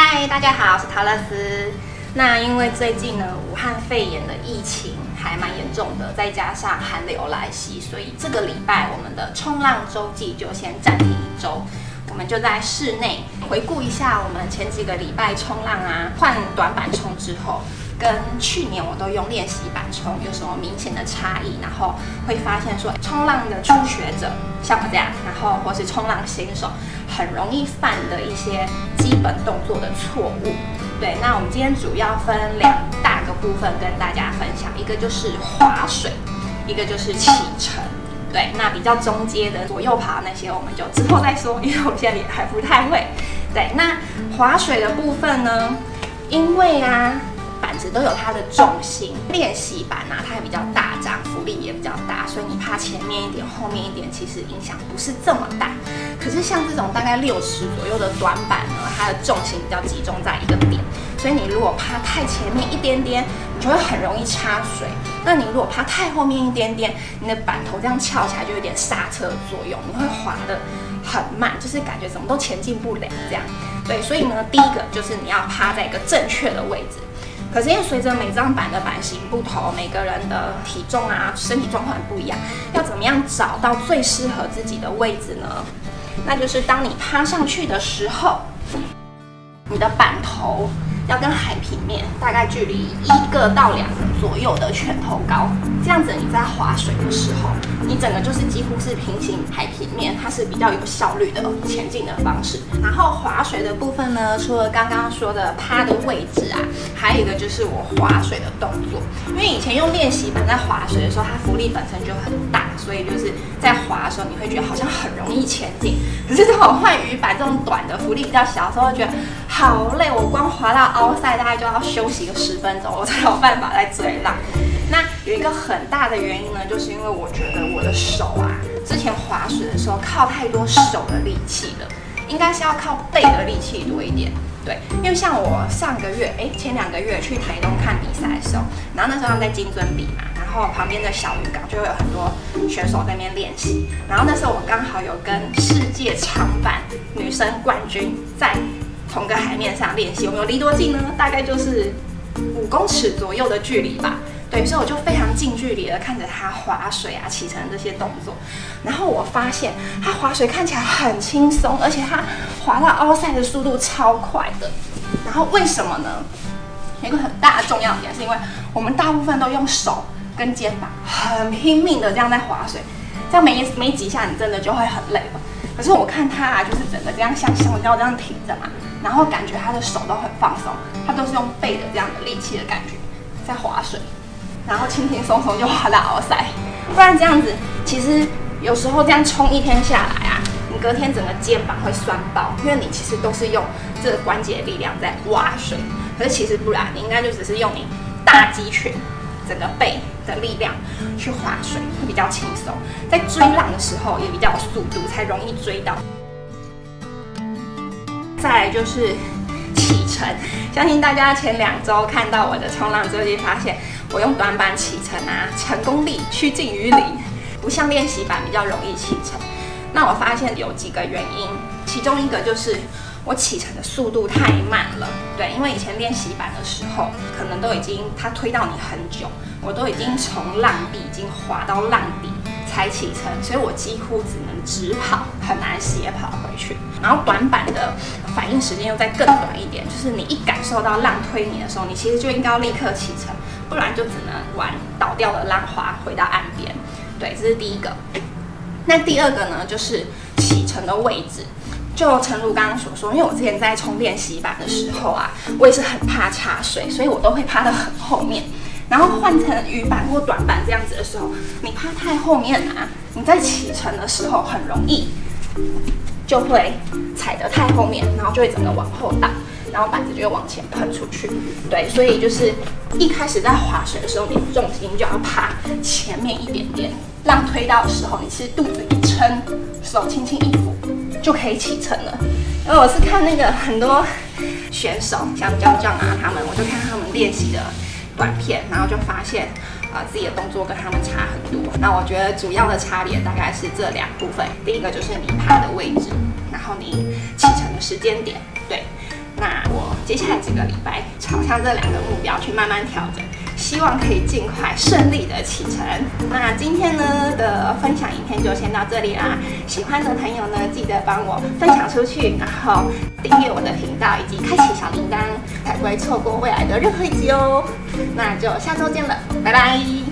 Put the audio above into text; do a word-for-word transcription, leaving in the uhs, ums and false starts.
嗨，大家好，我是陶乐斯。那因为最近呢，武汉肺炎的疫情还蛮严重的，再加上寒流来袭，所以这个礼拜我们的冲浪周记就先暂停一周。我们就在室内回顾一下我们前几个礼拜冲浪啊，换短板冲之后，跟去年我都用练习板冲有什么明显的差异，然后会发现说，冲浪的初学者像我这样，然后或是冲浪新手，很容易犯的一些基本动作的错误。对，那我们今天主要分两大个部分跟大家分享，一个就是划水，一个就是起程。对，那比较中阶的左右爬那些，我们就之后再说，因为我现在也还不太会。对，那划水的部分呢，因为啊，板子都有它的重心，练习板啊，它也比较大张，浮力也比较大，所以你趴前面一点，后面一点，其实影响不是这么大。可是像这种大概六十左右的短板呢，它的重心比较集中在一个点，所以你如果趴太前面一点点，你就会很容易插水。那你如果趴太后面一点点，你的板头这样翘起来就有点刹车的作用，你会滑得很慢，就是感觉怎么都前进不了这样。对，所以呢，第一个就是你要趴在一个正确的位置。可是因为随着每张板的板型不同，每个人的体重啊、身体状况不一样，要怎么样找到最适合自己的位置呢？那就是当你趴上去的时候，你的板头要跟海平面大概距离一个到两个左右的拳头高，这样子你在划水的时候，你整个就是几乎是平行海平面，它是比较有效率的前进的方式。然后划水的部分呢，除了刚刚说的趴的位置啊，还有一个就是我划水的动作。因为以前用练习板在划水的时候，它浮力本身就很大，所以就是在划的时候，你会觉得好像很容易前进。可是这种换鱼板这种短的浮力比较小的时候，会觉得好累，我光滑到凹赛大概就要休息个十分钟，我才有办法再追浪。那有一个很大的原因呢，就是因为我觉得我的手啊，之前划水的时候靠太多手的力气了，应该是要靠背的力气多一点。对，因为像我上个月，哎，前两个月去台东看比赛的时候，然后那时候他们在金樽比嘛，然后旁边的小渔港就会有很多选手在那边练习，然后那时候我刚好有跟世界长板女生冠军在同个海面上练习，我们有离多近呢？大概就是五公尺左右的距离吧。对，所以我就非常近距离的看着他划水啊、起程这些动作，然后我发现他划水看起来很轻松，而且他划到凹赛的速度超快的。然后为什么呢？有一个很大的重要点，是因为我们大部分都用手跟肩膀很拼命的这样在划水，这样没没几下你真的就会很累了。可是我看他啊，就是整个这样像香蕉这样挺着嘛，然后感觉他的手都很放松，他都是用背的这样的力气的感觉在划水。然后轻轻松松就滑到凹赛，不然这样子，其实有时候这样冲一天下来啊，你隔天整个肩膀会酸爆，因为你其实都是用这个关节力量在挖水，可是其实不然，你应该就只是用你大肌群整个背的力量去划水，会比较轻松，在追浪的时候也比较有速度，才容易追到。再来就是起程，相信大家前两周看到我的冲浪周记，发现我用短板起程啊，成功率趋近于零，不像练习板比较容易起程。那我发现有几个原因，其中一个就是我起程的速度太慢了。对，因为以前练习板的时候，可能都已经它推到你很久，我都已经从浪壁已经滑到浪底才起程，所以我几乎只能直跑，很难斜跑回去。然后短板的反应时间又再更短一点，就是你一感受到浪推你的时候，你其实就应该要立刻起程，不然就只能玩倒掉的浪花回到岸边。对，这是第一个。那第二个呢，就是起程的位置。就诚如刚刚所说，因为我之前在冲练习板的时候啊，我也是很怕插水，所以我都会趴得很后面。然后换成鱼板或短板这样子的时候，你趴太后面啊，你在起程的时候很容易就会踩得太后面，然后就会整个往后倒，然后板子就会往前喷出去。对，所以就是一开始在划水的时候，你重心就要趴前面一点点，浪推到的时候，你其实肚子一撑，手轻轻一扶，就可以起程了。因为我是看那个很多选手，像江江啊他们，我就看他们练习的短片，然后就发现啊、呃、自己的动作跟他们差很多。那我觉得主要的差别大概是这两部分，第一个就是你趴的位置，然后你起程的时间点。对，那我接下来这个礼拜朝向这两个目标去慢慢调整，希望可以尽快顺利的启程。那今天呢的分享影片就先到这里啦，喜欢的朋友呢记得帮我分享出去，然后订阅我的频道以及开启小铃铛，才不会错过未来的任何一集哦。那就下周见了，拜拜。